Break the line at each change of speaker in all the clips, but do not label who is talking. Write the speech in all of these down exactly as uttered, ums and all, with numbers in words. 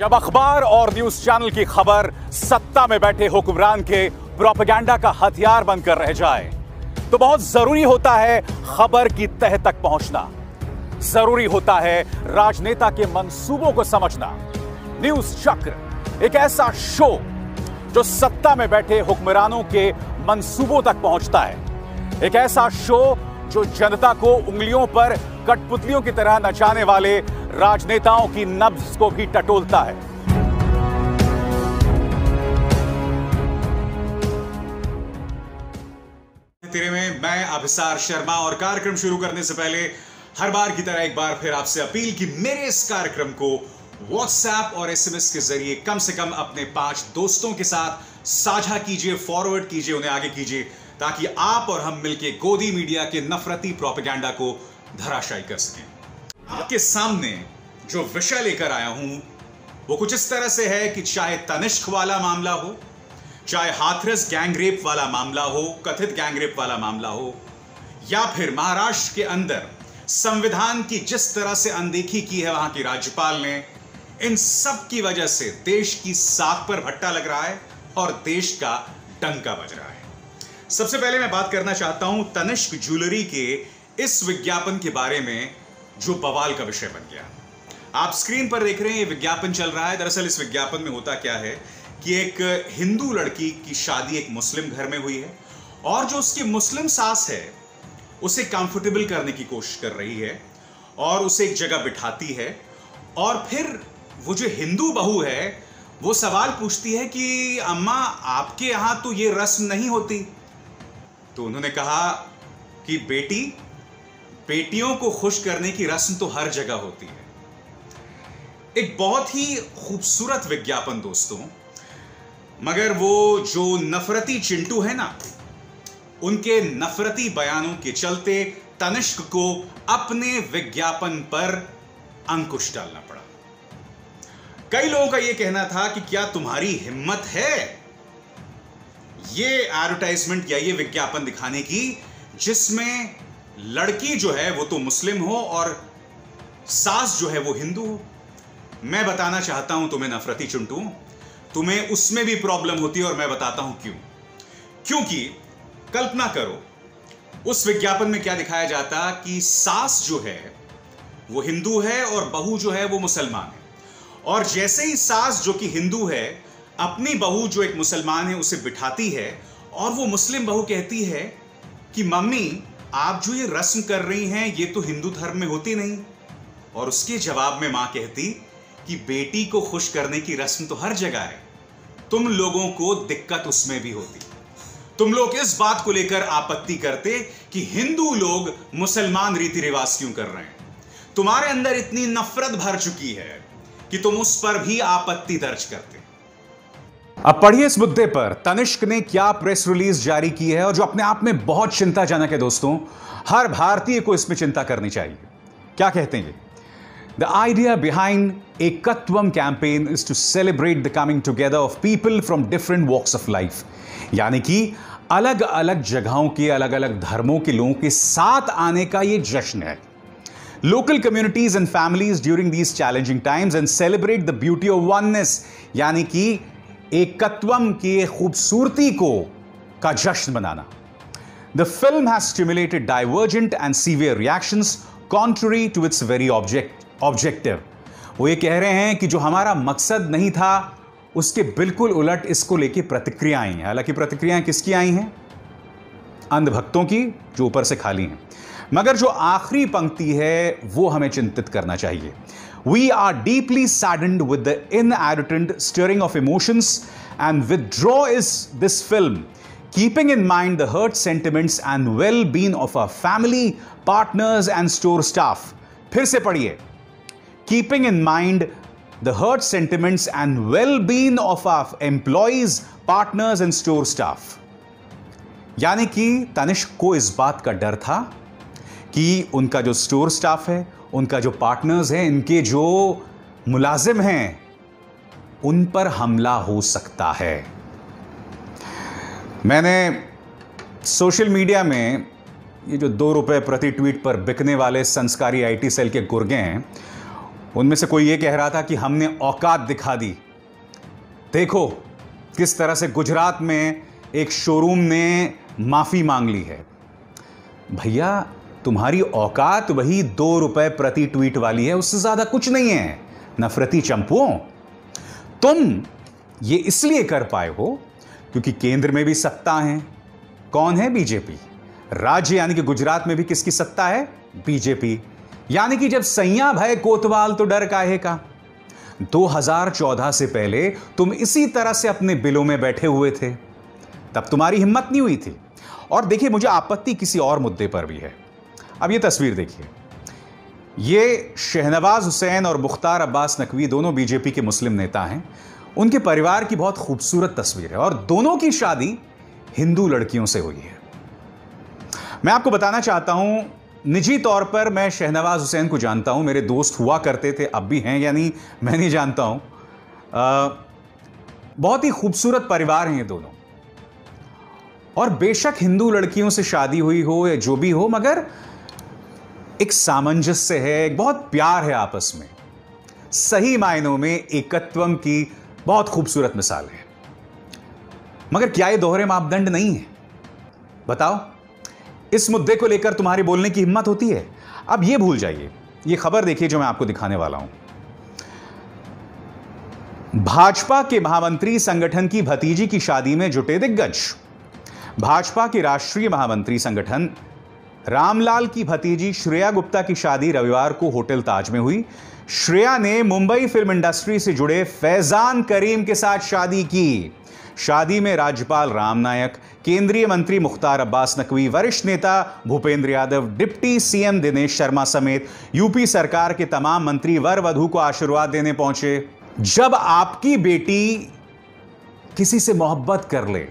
जब अखबार और न्यूज चैनल की खबर सत्ता में बैठे हुक्मरान के प्रोपेगेंडा का हथियार बनकर रह जाए तो बहुत जरूरी होता है खबर की तह तक पहुंचना। जरूरी होता है राजनेता के मंसूबों को समझना। न्यूज चक्र एक ऐसा शो जो सत्ता में बैठे हुक्मरानों के मंसूबों तक पहुंचता है। एक ऐसा शो जो जनता को उंगलियों पर कठपुतलियों की तरह नचाने वाले राजनेताओं की नब्ज को भी टटोलता है। तेरे में मैं अभिसार शर्मा, और कार्यक्रम शुरू करने से पहले हर बार की तरह एक बार फिर आपसे अपील कि मेरे इस कार्यक्रम को व्हाट्सएप और एसएमएस के जरिए कम से कम अपने पांच दोस्तों के साथ साझा कीजिए, फॉरवर्ड कीजिए, उन्हें आगे कीजिए, ताकि आप और हम मिलकर गोदी मीडिया के नफरती प्रोपेगेंडा को धराशायी कर सकें। आपके सामने जो विषय लेकर आया हूं वो कुछ इस तरह से है कि चाहे तनिष्क वाला मामला हो, चाहे हाथरस गैंगरेप वाला मामला हो, कथित गैंगरेप वाला मामला हो, या फिर महाराष्ट्र के अंदर संविधान की जिस तरह से अनदेखी की है वहां की राज्यपाल ने, इन सब की वजह से देश की साख पर भट्टा लग रहा है और देश का डंका बज रहा है। सबसे पहले मैं बात करना चाहता हूं तनिष्क ज्वेलरी के इस विज्ञापन के बारे में जो बवाल का विषय बन गया। आप स्क्रीन पर देख रहे हैं, ये विज्ञापन चल रहा है। दरअसल इस विज्ञापन में होता क्या है कि एक हिंदू लड़की की शादी एक मुस्लिम घर में हुई है और जो उसकी मुस्लिम सास है उसे कंफर्टेबल करने की कोशिश कर रही है और उसे एक जगह बिठाती है, और फिर वो जो हिंदू बहू है वो सवाल पूछती है कि अम्मा आपके यहां तो ये रस्म नहीं होती। तो उन्होंने कहा कि बेटी, बेटियों को खुश करने की रस्म तो हर जगह होती है। एक बहुत ही खूबसूरत विज्ञापन दोस्तों, मगर वो जो नफरती चिंटू है ना, उनके नफरती बयानों के चलते तनिष्क को अपने विज्ञापन पर अंकुश डालना पड़ा। कई लोगों का यह कहना था कि क्या तुम्हारी हिम्मत है ये एडवर्टाइजमेंट या ये विज्ञापन दिखाने की जिसमें लड़की जो है वो तो मुस्लिम हो और सास जो है वो हिंदू हो। मैं बताना चाहता हूं तुम्हें नफरती चिंटू, तुम्हें उसमें भी प्रॉब्लम होती है और मैं बताता हूं क्यों। क्योंकि कल्पना करो उस विज्ञापन में क्या दिखाया जाता कि सास जो है वो हिंदू है और बहू जो है वो मुसलमान है, और जैसे ही सास जो कि हिंदू है अपनी बहू जो एक मुसलमान है उसे बिठाती है और वो मुस्लिम बहू कहती है कि मम्मी आप जो ये रस्म कर रही हैं ये तो हिंदू धर्म में होती नहीं, और उसके जवाब में मां कहती कि बेटी को खुश करने की रस्म तो हर जगह है, तुम लोगों को दिक्कत उसमें भी होती। तुम लोग इस बात को लेकर आपत्ति करते कि हिंदू लोग मुसलमान रीति रिवाज क्यों कर रहे हैं। तुम्हारे अंदर इतनी नफरत भर चुकी है कि तुम उस पर भी आपत्ति दर्ज करते। अब पढ़िए इस मुद्दे पर तनिष्क ने क्या प्रेस रिलीज जारी की है, और जो अपने आप में बहुत चिंताजनक है दोस्तों। हर भारतीय को इसमें चिंता करनी चाहिए। क्या कहते हैं? The idea behind Ekatvam campaign is to celebrate the coming together of people from different walks of life, यानी कि अलग अलग जगहों के, अलग अलग धर्मों के लोगों के साथ आने का यह जश्न है। Local communities and families during these challenging times and celebrate the beauty of oneness, यानी कि एकत्वम की खूबसूरती को का जश्न मनाना। The film has stimulated divergent and severe reactions contrary to its very object objective। वो ये कह रहे हैं कि जो हमारा मकसद नहीं था उसके बिल्कुल उलट इसको लेके प्रतिक्रियाएं आई हैं। हालांकि प्रतिक्रियाएं किसकी आई हैं? अंधभक्तों की, जो ऊपर से खाली हैं। मगर जो आखिरी पंक्ति है वो हमें चिंतित करना चाहिए। We are deeply saddened with the inadvertent stirring of emotions and withdraw is this film, keeping in mind the hurt sentiments and well-being of our family, partners and store staff। फिर से पढ़िए। Keeping in mind the hurt sentiments and well-being of our employees, partners and store staff। यानी कि तनिष्क को इस बात का डर था कि उनका जो स्टोर स्टाफ है, उनका जो पार्टनर्स हैं, इनके जो मुलाजिम हैं, उन पर हमला हो सकता है। मैंने सोशल मीडिया में ये जो दो रुपए प्रति ट्वीट पर बिकने वाले संस्कारी आईटी सेल के गुर्गे हैं उनमें से कोई ये कह रहा था कि हमने औकात दिखा दी, देखो किस तरह से गुजरात में एक शोरूम ने माफी मांग ली है। भैया तुम्हारी औकात वही दो रुपए प्रति ट्वीट वाली है, उससे ज्यादा कुछ नहीं है, नफरती चंपुओं। तुम ये इसलिए कर पाए हो क्योंकि केंद्र में भी सत्ता है। कौन है? बीजेपी। राज्य यानी कि गुजरात में भी किसकी सत्ता है? बीजेपी। यानी कि जब सैया भय कोतवाल तो डर काहे का। दो हज़ार चौदह से पहले तुम इसी तरह से अपने बिलों में बैठे हुए थे, तब तुम्हारी हिम्मत नहीं हुई थी। और देखिए, मुझे आपत्ति किसी और मुद्दे पर भी है। अब ये तस्वीर देखिए, ये शहनवाज हुसैन और मुख्तार अब्बास नकवी दोनों बीजेपी के मुस्लिम नेता हैं। उनके परिवार की बहुत खूबसूरत तस्वीर है और दोनों की शादी हिंदू लड़कियों से हुई है। मैं आपको बताना चाहता हूं, निजी तौर पर मैं शहनवाज हुसैन को जानता हूं, मेरे दोस्त हुआ करते थे, अब भी हैं या नहीं मैं नहीं जानता हूं। आ, बहुत ही खूबसूरत परिवार हैं ये दोनों, और बेशक हिंदू लड़कियों से शादी हुई हो या जो भी हो, मगर एक सामंजस्य है, एक बहुत प्यार है आपस में। सही मायनों में एकत्वम की बहुत खूबसूरत मिसाल है। मगर क्या ये दोहरे मापदंड नहीं है? बताओ, इस मुद्दे को लेकर तुम्हारी बोलने की हिम्मत होती है? अब ये भूल जाइए, ये खबर देखिए जो मैं आपको दिखाने वाला हूं। भाजपा के महामंत्री संगठन की भतीजी की शादी में जुटे दिग्गज। भाजपा के राष्ट्रीय महामंत्री संगठन रामलाल की भतीजी श्रेया गुप्ता की शादी रविवार को होटल ताज में हुई। श्रेया ने मुंबई फिल्म इंडस्ट्री से जुड़े फैजान करीम के साथ शादी की। शादी में राज्यपाल राम नायक, केंद्रीय मंत्री मुख्तार अब्बास नकवी, वरिष्ठ नेता भूपेंद्र यादव, डिप्टी सीएम दिनेश शर्मा समेत यूपी सरकार के तमाम मंत्री वर वधू को आशीर्वाद देने पहुंचे। जब आपकी बेटी किसी से मोहब्बत कर ले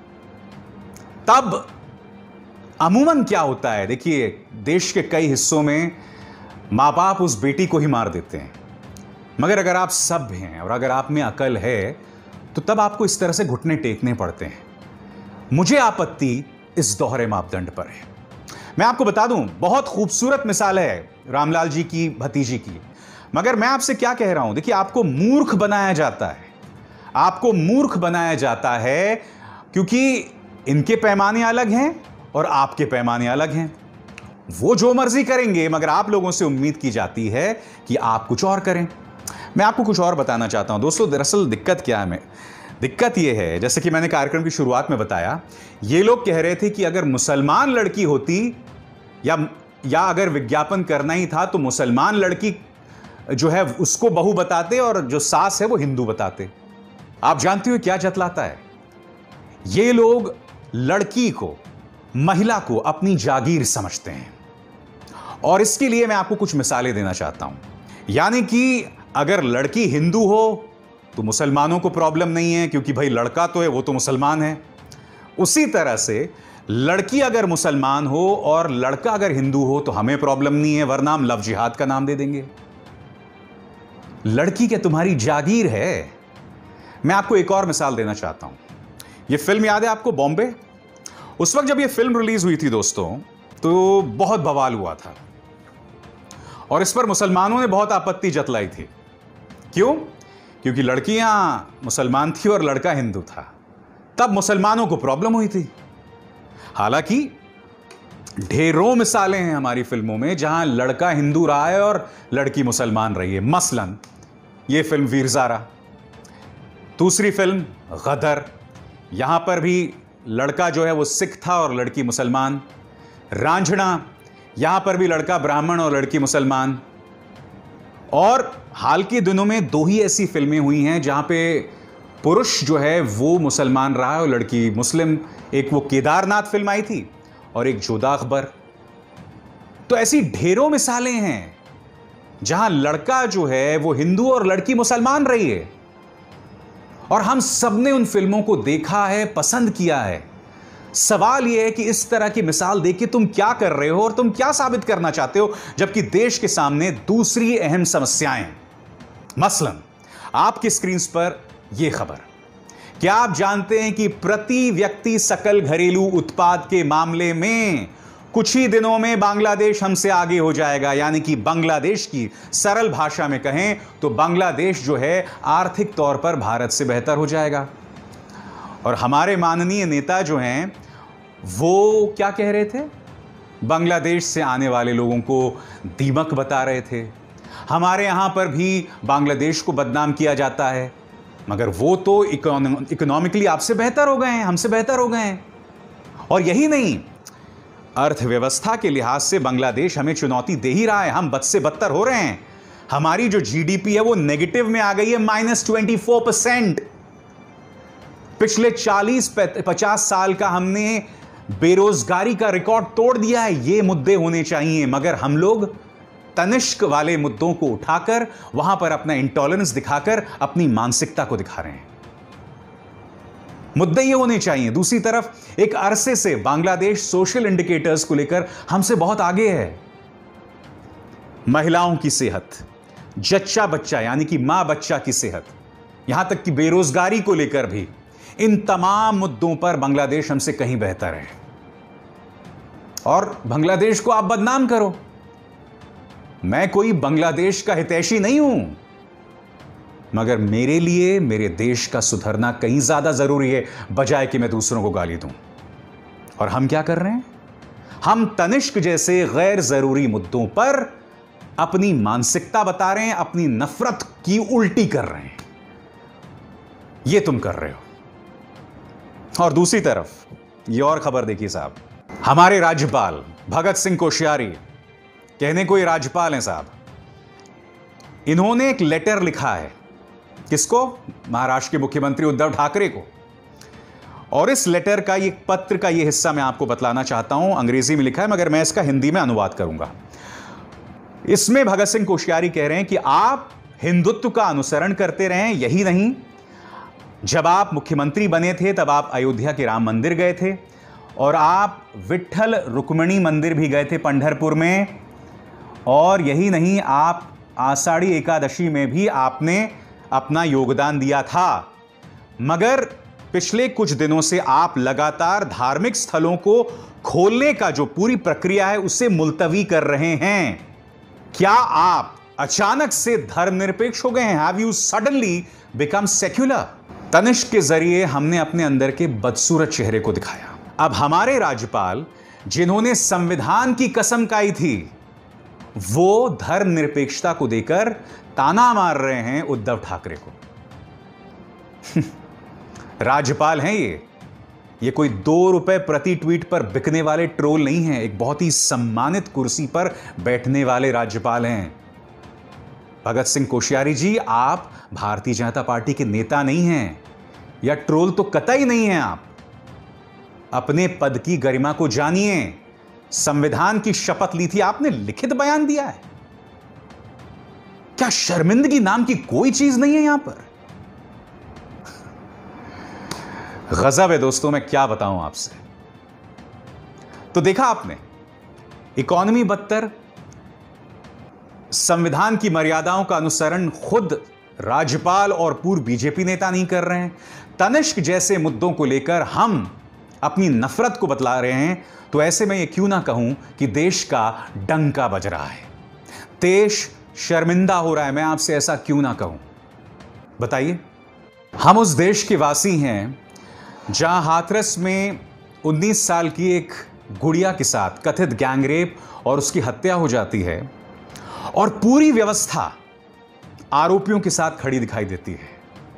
तब अमूमन क्या होता है? देखिए, देश के कई हिस्सों में मां बाप उस बेटी को ही मार देते हैं, मगर अगर आप सभ्य हैं और अगर आप में अकल है तो तब आपको इस तरह से घुटने टेकने पड़ते हैं। मुझे आपत्ति इस दोहरे मापदंड पर है। मैं आपको बता दूं, बहुत खूबसूरत मिसाल है रामलाल जी की भतीजी की, मगर मैं आपसे क्या कह रहा हूं, देखिए, आपको मूर्ख बनाया जाता है। आपको मूर्ख बनाया जाता है क्योंकि इनके पैमाने अलग हैं और आपके पैमाने अलग हैं। वो जो मर्जी करेंगे, मगर आप लोगों से उम्मीद की जाती है कि आप कुछ और करें। मैं आपको कुछ और बताना चाहता हूं दोस्तों। दरअसल दिक्कत क्या है? मैं दिक्कत यह है, जैसे कि मैंने कार्यक्रम की शुरुआत में बताया, ये लोग कह रहे थे कि अगर मुसलमान लड़की होती या या अगर विज्ञापन करना ही था तो मुसलमान लड़की जो है उसको बहू बताते और जो सास है वो हिंदू बताते। आप जानते हो क्या जतलाता है? ये लोग लड़की को, महिला को अपनी जागीर समझते हैं, और इसके लिए मैं आपको कुछ मिसालें देना चाहता हूं। यानी कि अगर लड़की हिंदू हो तो मुसलमानों को प्रॉब्लम नहीं है क्योंकि भाई लड़का तो है, वो तो मुसलमान है। उसी तरह से लड़की अगर मुसलमान हो और लड़का अगर हिंदू हो तो हमें प्रॉब्लम नहीं है, वरना हम लव जिहाद का नाम दे देंगे। लड़की क्या तुम्हारी जागीर है? मैं आपको एक और मिसाल देना चाहता हूं। यह फिल्म याद है आपको, बॉम्बे? उस वक्त जब यह फिल्म रिलीज हुई थी दोस्तों, तो बहुत बवाल हुआ था और इस पर मुसलमानों ने बहुत आपत्ति जतलाई थी। क्यों? क्योंकि लड़कियां मुसलमान थी और लड़का हिंदू था। तब मुसलमानों को प्रॉब्लम हुई थी। हालांकि ढेरों मिसालें हैं हमारी फिल्मों में जहां लड़का हिंदू रहा है और लड़की मुसलमान रही है। मसलन यह फिल्म वीर ज़ारा, दूसरी फिल्म गदर, यहां पर भी लड़का जो है वो सिख था और लड़की मुसलमान। रांझना, यहां पर भी लड़का ब्राह्मण और लड़की मुसलमान। और हाल के दिनों में दो ही ऐसी फिल्में हुई हैं जहां पे पुरुष जो है वो मुसलमान रहा है और लड़की मुस्लिम। एक वो केदारनाथ फिल्म आई थी और एक जोधा अकबर। तो ऐसी ढेरों मिसालें हैं जहां लड़का जो है वो हिंदू और लड़की मुसलमान रही है, और हम सबने उन फिल्मों को देखा है, पसंद किया है। सवाल यह है कि इस तरह की मिसाल देख के तुम क्या कर रहे हो और तुम क्या साबित करना चाहते हो, जबकि देश के सामने दूसरी अहम समस्याएं। मसलन आपकी स्क्रीन पर यह खबर, क्या आप जानते हैं कि प्रति व्यक्ति सकल घरेलू उत्पाद के मामले में कुछ ही दिनों में बांग्लादेश हमसे आगे हो जाएगा, यानी कि बांग्लादेश की सरल भाषा में कहें तो बांग्लादेश जो है आर्थिक तौर पर भारत से बेहतर हो जाएगा। और हमारे माननीय नेता जो हैं वो क्या कह रहे थे? बांग्लादेश से आने वाले लोगों को दीमक बता रहे थे। हमारे यहां पर भी बांग्लादेश को बदनाम किया जाता है, मगर वो तो इकोनॉमिकली आपसे बेहतर हो गए हैं, हमसे बेहतर हो गए हैं। और यही नहीं, अर्थव्यवस्था के लिहाज से बांग्लादेश हमें चुनौती दे ही रहा है, हम बद से बदतर हो रहे हैं। हमारी जो जीडीपी है वो नेगेटिव में आ गई है, माइनस ट्वेंटी फोर परसेंट। पिछले चालीस पचास साल का हमने बेरोजगारी का रिकॉर्ड तोड़ दिया है। ये मुद्दे होने चाहिए, मगर हम लोग तनिष्क वाले मुद्दों को उठाकर वहां पर अपना इंटॉलरेंस दिखाकर अपनी मानसिकता को दिखा रहे हैं। मुद्दे ये होने चाहिए। दूसरी तरफ एक अरसे से बांग्लादेश सोशल इंडिकेटर्स को लेकर हमसे बहुत आगे है। महिलाओं की सेहत, जच्चा बच्चा यानी कि मां बच्चा की सेहत, यहां तक कि बेरोजगारी को लेकर भी, इन तमाम मुद्दों पर बांग्लादेश हमसे कहीं बेहतर है। और बांग्लादेश को आप बदनाम करो। मैं कोई बांग्लादेश का हितैषी नहीं हूं, मगर मेरे लिए मेरे देश का सुधरना कहीं ज्यादा जरूरी है, बजाय कि मैं दूसरों को गाली दूं। और हम क्या कर रहे हैं? हम तनिष्क जैसे गैर जरूरी मुद्दों पर अपनी मानसिकता बता रहे हैं, अपनी नफरत की उल्टी कर रहे हैं। यह तुम कर रहे हो। और दूसरी तरफ यह और खबर देखिए साहब, हमारे राज्यपाल भगत सिंह कोश्यारी, कहने को ये राज्यपाल हैं साहब, इन्होंने एक लेटर लिखा है। किसको? महाराष्ट्र के मुख्यमंत्री उद्धव ठाकरे को। और इस लेटर का, ये पत्र का ये हिस्सा मैं आपको बतलाना चाहता हूं। अंग्रेजी में लिखा है, मगर मैं इसका हिंदी में अनुवाद करूंगा। इसमें भगत सिंह कोश्यारी कह रहे हैं कि आप हिंदुत्व का अनुसरण करते रहें। यही नहीं, जब आप मुख्यमंत्री बने थे तब आप अयोध्या के राम मंदिर गए थे, और आप विट्ठल रुक्मिणी मंदिर भी गए थे पंढरपुर में। और यही नहीं, आप आषाढ़ी एकादशी में भी आपने अपना योगदान दिया था। मगर पिछले कुछ दिनों से आप लगातार धार्मिक स्थलों को खोलने का जो पूरी प्रक्रिया है उसे मुलतवी कर रहे हैं। क्या आप अचानक से धर्मनिरपेक्ष हो गए हैं? Have you suddenly become secular? Tanishq के जरिए हमने अपने अंदर के बदसूरत चेहरे को दिखाया। अब हमारे राज्यपाल, जिन्होंने संविधान की कसम खाई थी, वो धर्मनिरपेक्षता को देकर ताना मार रहे हैं उद्धव ठाकरे को। राज्यपाल हैं ये ये कोई दो रुपए प्रति ट्वीट पर बिकने वाले ट्रोल नहीं हैं। एक बहुत ही सम्मानित कुर्सी पर बैठने वाले राज्यपाल हैं। भगत सिंह कोश्यारी जी, आप भारतीय जनता पार्टी के नेता नहीं हैं, या ट्रोल तो कतई नहीं हैं। आप अपने पद की गरिमा को जानिए। संविधान की शपथ ली थी आपने, लिखित बयान दिया है। क्या शर्मिंदगी नाम की कोई चीज नहीं है यहां पर? गजब है दोस्तों, मैं क्या बताऊं आपसे। तो देखा आपने, इकॉनमी बदतर, संविधान की मर्यादाओं का अनुसरण खुद राज्यपाल और पूर्व बीजेपी नेता नहीं कर रहे हैं। तनिष्क जैसे मुद्दों को लेकर हम अपनी नफरत को बतला रहे हैं। तो ऐसे में ये क्यों ना कहूं कि देश का डंका बज रहा है, देश शर्मिंदा हो रहा है। मैं आपसे ऐसा क्यों ना कहूं? बताइए। हम उस देश के वासी हैं जहां हाथरस में उन्नीस साल की एक गुड़िया के साथ कथित गैंगरेप और उसकी हत्या हो जाती है, और पूरी व्यवस्था आरोपियों के साथ खड़ी दिखाई देती है।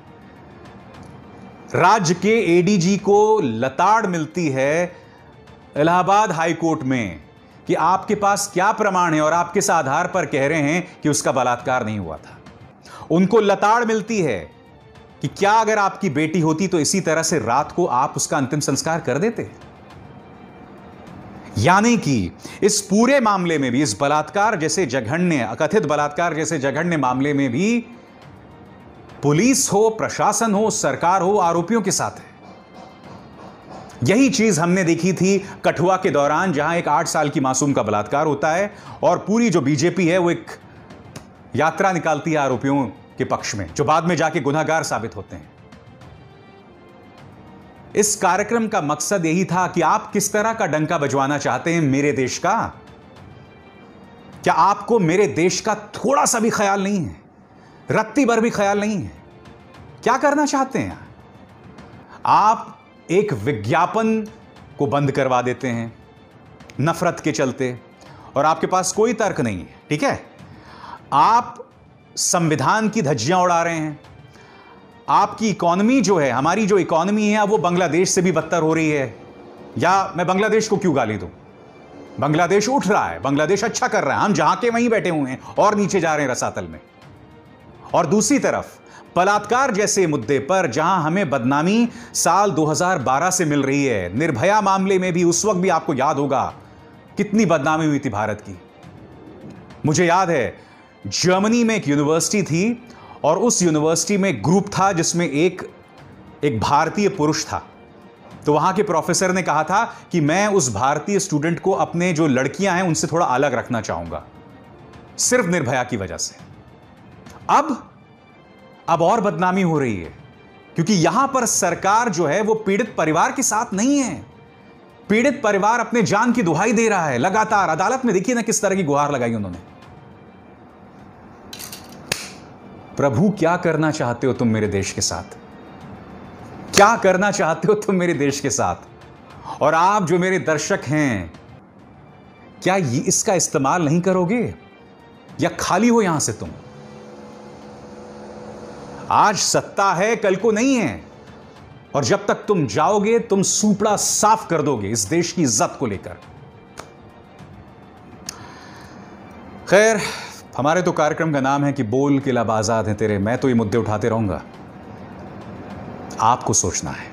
राज्य के एडीजी को लताड़ मिलती है इलाहाबाद हाई कोर्ट में कि आपके पास क्या प्रमाण है और आप किस आधार पर कह रहे हैं कि उसका बलात्कार नहीं हुआ था। उनको लताड़ मिलती है कि क्या अगर आपकी बेटी होती तो इसी तरह से रात को आप उसका अंतिम संस्कार कर देते। यानी कि इस पूरे मामले में भी, इस बलात्कार जैसे जघन्य, कथित बलात्कार जैसे जघन्य मामले में भी पुलिस हो, प्रशासन हो, सरकार हो, आरोपियों के साथ है। यही चीज हमने देखी थी कठुआ के दौरान, जहां एक आठ साल की मासूम का बलात्कार होता है और पूरी जो बीजेपी है वो एक यात्रा निकालती है आरोपियों के पक्ष में, जो बाद में जाके गुनहगार साबित होते हैं। इस कार्यक्रम का मकसद यही था कि आप किस तरह का डंका बजवाना चाहते हैं मेरे देश का। क्या आपको मेरे देश का थोड़ा सा भी ख्याल नहीं है? रत्ती भर भी ख्याल नहीं है? क्या करना चाहते हैं आप? एक विज्ञापन को बंद करवा देते हैं नफरत के चलते, और आपके पास कोई तर्क नहीं है, ठीक है। आप संविधान की धज्जियां उड़ा रहे हैं। आपकी इकोनॉमी जो है, हमारी जो इकोनॉमी है, अब वो बांग्लादेश से भी बदतर हो रही है। या मैं बांग्लादेश को क्यों गाली दूं? बांग्लादेश उठ रहा है, बांग्लादेश अच्छा कर रहा है, हम जहां के वहीं बैठे हुए हैं और नीचे जा रहे हैं रसातल में। और दूसरी तरफ बलात्कार जैसे मुद्दे पर जहां हमें बदनामी साल दो हज़ार बारह से मिल रही है, निर्भया मामले में भी उस वक्त भी आपको याद होगा कितनी बदनामी हुई थी भारत की। मुझे याद है जर्मनी में एक यूनिवर्सिटी थी और उस यूनिवर्सिटी में ग्रुप था जिसमें एक एक भारतीय पुरुष था। तो वहां के प्रोफेसर ने कहा था कि मैं उस भारतीय स्टूडेंट को अपने जो लड़कियां हैं उनसे थोड़ा अलग रखना चाहूंगा, सिर्फ निर्भया की वजह से। अब अब और बदनामी हो रही है, क्योंकि यहां पर सरकार जो है वो पीड़ित परिवार के साथ नहीं है। पीड़ित परिवार अपने जान की दुहाई दे रहा है लगातार। अदालत में देखिए ना किस तरह की गुहार लगाई उन्होंने। प्रभु, क्या करना चाहते हो तुम मेरे देश के साथ? क्या करना चाहते हो तुम मेरे देश के साथ? और आप जो मेरे दर्शक हैं, क्या ये इसका इस्तेमाल नहीं करोगे या खाली हो यहां से तुम? आज सत्ता है, कल को नहीं है, और जब तक तुम जाओगे तुम सूपड़ा साफ कर दोगे इस देश की इज्जत को लेकर। खैर, हमारे तो कार्यक्रम का नाम है कि बोल के लब आजाद हैं तेरे। मैं तो ये मुद्दे उठाते रहूंगा, आपको सोचना है।